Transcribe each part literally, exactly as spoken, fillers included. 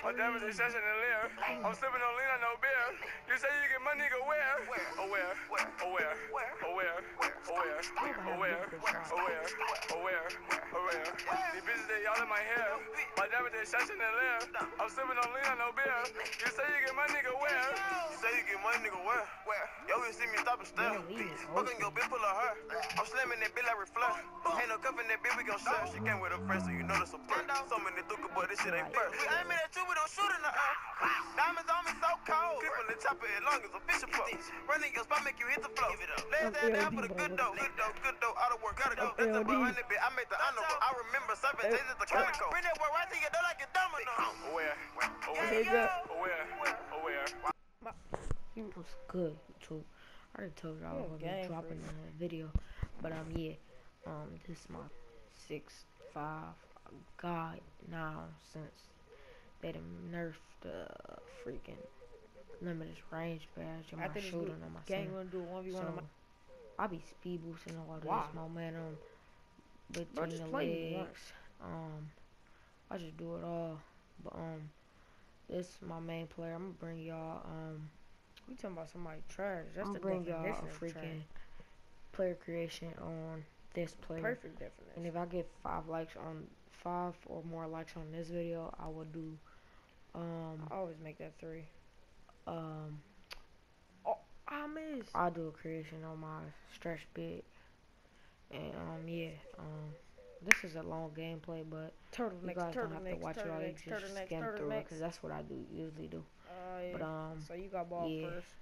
My damage is session and live. I'm sipping on lean, I no beer. You say you get money, go where? Aware, aware, aware, aware, aware, aware, aware, aware. These bitches, they all in my hair. My damage is session and live. I'm sipping on lean, I no beer. You say you get money, go where? You say you get money, go where? Where? Yo, you see me stop and stare. Fucking your bitch full of her. I'm slamming that bitch like reflect. Ain't no cuff in that bitch, we gon' share. She came with a friend, so you know that's a perk. So many thuka, but this shit ain't fair. We aiming at you, we don't shoot in the earth. Diamonds on me so cold. Creeping the chopper as long as a bishop up. Running your spot, make you hit the floor. Last hand down for the good dough. Good dough, good dough, out of work, gotta go. That's a behind the bit, I made the honor. I remember seven days at the Conoco. Bring that work right to your door like a domino. Aware, aware, aware, aware. It was good, too. I already told y'all I was gonna be dropping a video, but um yeah, um this is my six five guide now since they done nerfed the freaking limited range badge and my shooting on my gang gonna do one v one so, on my I be speed boosting all wow. this momentum between Bro, just the play legs. Um, I just do it all, but um, this is my main player. I'm gonna bring y'all um. We talking about somebody trash. That's I'm the bring y'all a definition of freaking trash. player creation on this player. Perfect definition. And if I get five likes on five or more likes on this video, I will do um. I always make that three. Um. Oh, I missed. I'll do a creation on my stretch bit, and um yeah um. This is a long gameplay, but turtle you next, guys turtle don't have next, to watch it all. You just turtle skim next, through it, next. because that's what I do usually do. Uh, yeah. But um, so you got ball yeah. first.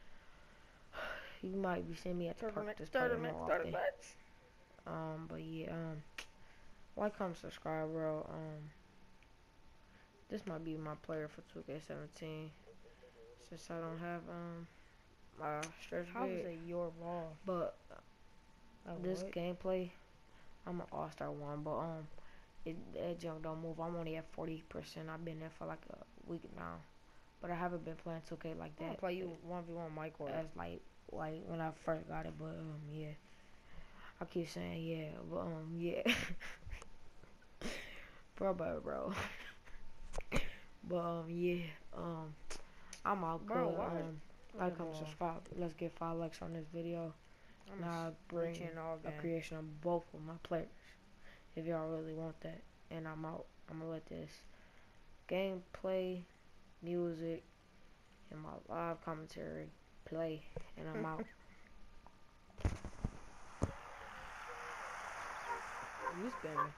You might be seeing me at the turtle park this turtle player next, more turtle often. next. Um, but yeah, um, like, comment, subscribe, bro. Um, this might be my player for two K seventeen, since I don't have um my stretch How bit. is it your ball? But uh, this what? gameplay, I'm an all-star one, but um, it, that junk don't move. I'm only at forty percent. I've been there for like a week now, but I haven't been playing two K like that. I'll play you one v one, Mike, or as like like when I first got it, but um yeah, I keep saying yeah, but um yeah, bro, bro, bro, but um yeah, um I'm out, bro. good. Why? Um, like, comment, subscribe. Let's get five likes on this video. I'm now bring all a creation of both of my players if y'all really want that, and I'm out. I'm gonna let this gameplay, music, and my live commentary play, and I'm out. You spamming.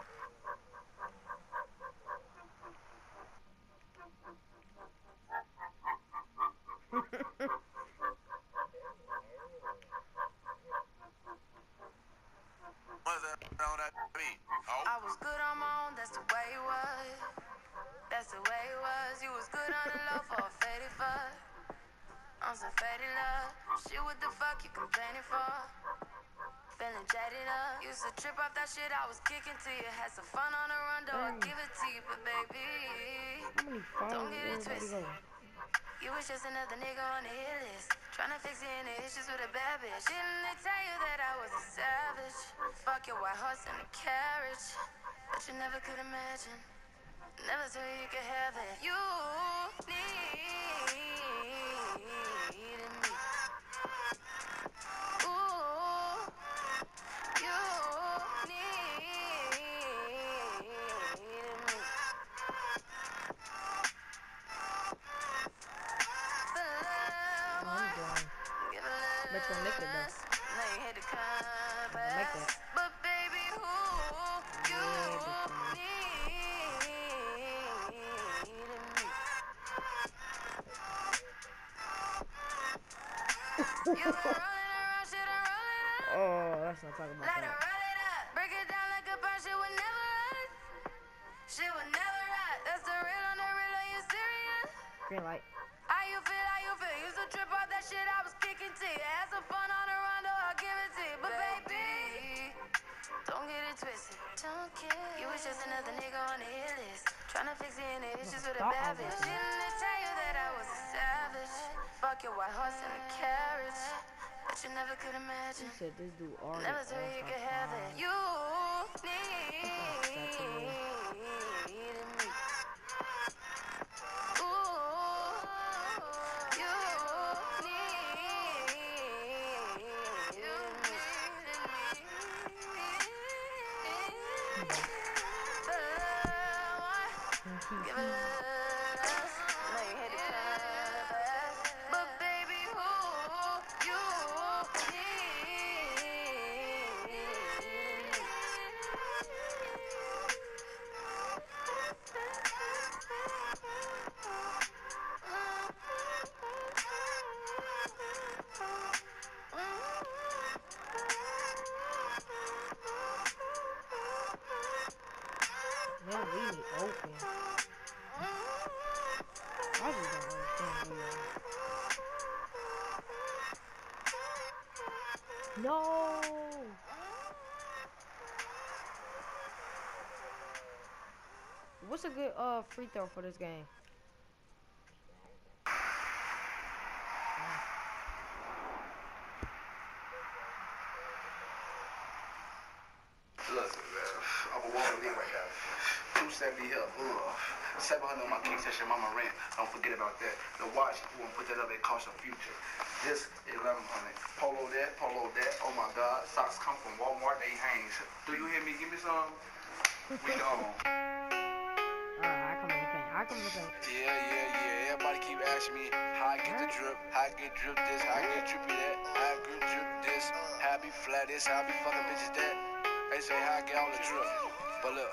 I was good on my own, that's the way it was. That's the way it was. You was good on the low for a faded fuck. On some faded love. Shit, what the fuck you complaining for? Feeling jaded up. Used to trip off that shit I was kicking to you. Had some fun on the run, though I give it to you, but baby, don't get it twisted. You was just another nigga on the hit list. Tryna fix any issues with a bad bitch. Didn't they tell you that I was a savage? Fuck your white horse and a carriage that you never could imagine. Never thought you could have it. You needed me. Ooh, you needed me. Bet you make it though. Now you hit the I make that. but baby, who you needed me. You been rolling around, shit, I'm rolling up. Oh, let's not talk about Let that. her roll it up. Break it down like a punch, shit would never run. Shit would never run. That's the real on the real, are you serious? Green light. How you feel, how you feel? Used to trip off that shit I was kicking to you. Had some fun on the run, though I'll give it to you. But baby, don't get it twisted. Don't get it. You was just another nigga on the hit list. Tryna fix any issues with a bad bitch. Didn't they tell you that I was a savage? Fuck your white horse and a carriage that you never could imagine. You said this dude already. Never thought you could have it. You needed me. They don't leave me open. I just don't understand who you are. No! What's a good uh free throw for this game? Look, I'm a woman league right now. two seventy here. Ugh. seven hundred on my king session, mama rent. Don't forget about that. The watch, you want to put that up, it costs a future. This eleven hundred. Polo that, polo that. Oh my God. Socks come from Walmart, they hang. Do you hear me? Give me some. We gone. Alright, I come in the paint. I come in the paint. Yeah, yeah, yeah. Everybody keep asking me how I get the drip, how I get drip this, how I get drippy that, how I get drip this, how I be flat this, how I be fucking bitches that. They say how I get all the drip. But look,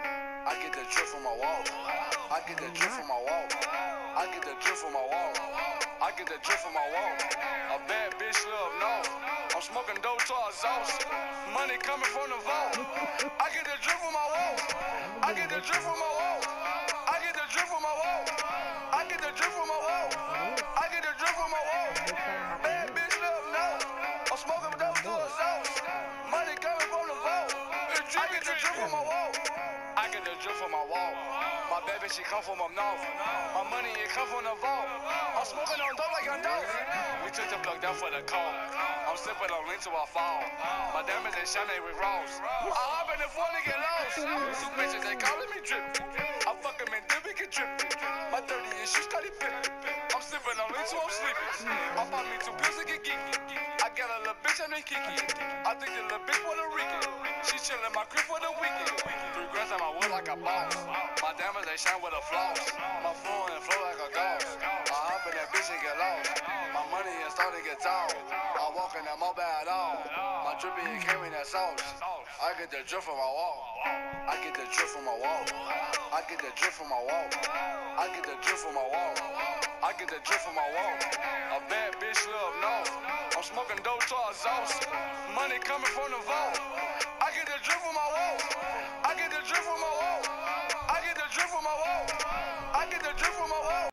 I get the drip from my wall. I get the drip from my wall. I get the drip from my wall. I get the drip from my wall. A bad bitch love no. I'm smoking dope to exhaust. Money coming from the vault. I get the drip from my wall. I get the drip from my wall. I get the drip from my wall. I get the drip from my wall. I get the drip from my wall. Bad bitch love no. I'm smoking dope to exhaust. Money coming from the vault. I get the drip from my wall. I get the drip from my wall. My baby, she come from up north. My money, it come from the vault. I'm smoking on dope like a dog. We took the plug down for the call. I'm sipping on lean till I fall. My diamonds, they shine, they with rolls. I hop in the phone and get lost. Two bitches, they calling me drip. I fucking man, dippy get drippin'. My thirty inch shoes started pippin'. I'm sipping on lean till I'm sleeping. I bought me two pills to get geeky. I got a little bitch, I'm Kiki. I think the little bitch Puerto Rican. She chillin' my crib for the weekend. Three grams on my wood like a boss. My diamonds, they shine with a floss. My phone and flow like a ghost. I hop in that bitch and get lost. My money is starting to get tall. I walk in that mobile at all. My drippy and carry that sauce. I get the drip from my wall. I get the drip from my wall. I get the drip from my wall. I get the drip from my wall. I get the drip from my wall. A bad bitch love no. I'm smoking dope to exhaust. Money coming from the vault. I get the drip from my wall. I get the drip from my wall. I get the drip from my wall. I get the drip from my wall.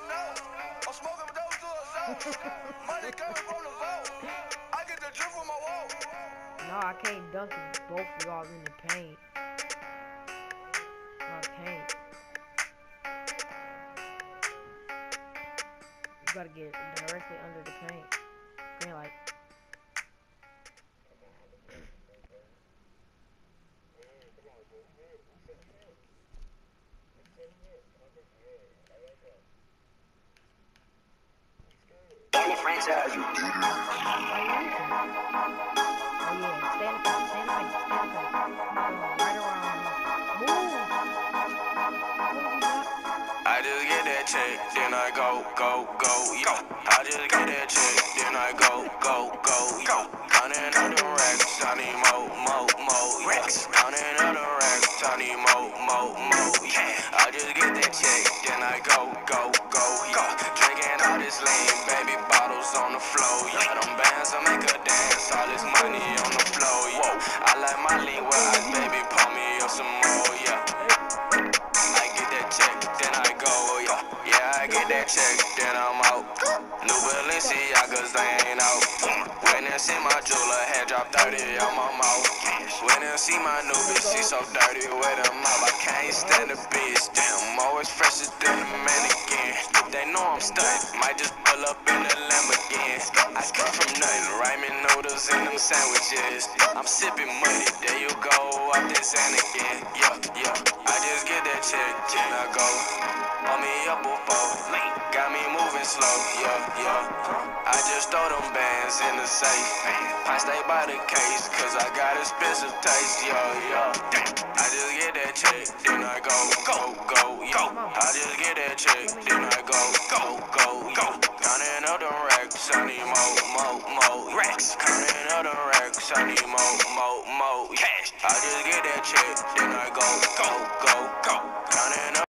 I'm smoking dope to exhaust. Money coming from the vault. I get the drip from my wall. No, I can't dunk both of y'all in the paint. No, I can't. You gotta get directly under the paint. Green light. Franchise you. Oh yeah, stay in the paint, stay in the paint, stay in the paint. Right around. Move. I just get that check, then I go, go, go, yo. I just get that check, then I go, go, go, yo. Counting out the racks, I need mo, mo, mo, yes. Counting out the racks, I need mo, mo, mo, yeah. I just get that check, then I go, go, go, yo. Drinking all this lean, baby bottles on the floor, yeah. Them bands will make her dance, all this money on the floor, yeah. I like my lean wise, baby, pour me up some more, yeah. I get that check, then I go, yeah. Yeah, I get that check, then I'm out. New Balenciagas, they ain't out. When they see my jeweler, head drop thirty on my mouth. When they see my new bitch, she so dirty with her mouth. I can't stand the bitch, damn, always fresher than a mannequin. They know I'm stuntin', might just pull up in the Lamborghini. I come from nothing, ramen noodles in them sandwiches. I'm sipping money, there you go, up this and again. Yeah, yeah, I just get that check, then I go. On me up before, got me moving slow, yeah, yeah. I just throw them bands in the safe. I stay by the case, cause I got expensive taste, yeah, yeah. I just that check, then I go, go, go, go. Counting up them racks, I need more, more, more racks. Counting up them racks, I need more, more, more cash. I just get that check, then I go, go, go.